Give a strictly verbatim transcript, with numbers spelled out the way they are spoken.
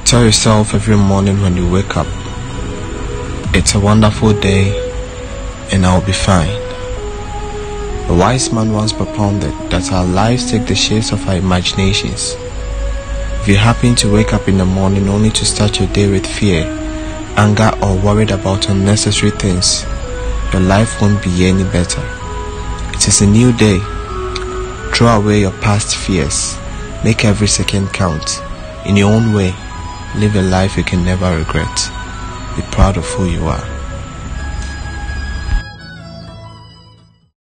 Tell yourself every morning when you wake up, it's a wonderful day and I'll be fine. A wise man once propounded that our lives take the shapes of our imaginations. If you happen to wake up in the morning only to start your day with fear, anger or worried about unnecessary things, your life won't be any better. It is a new day. Throw away your past fears. Make every second count. In your own way, live a life you can never regret. Be proud of who you are.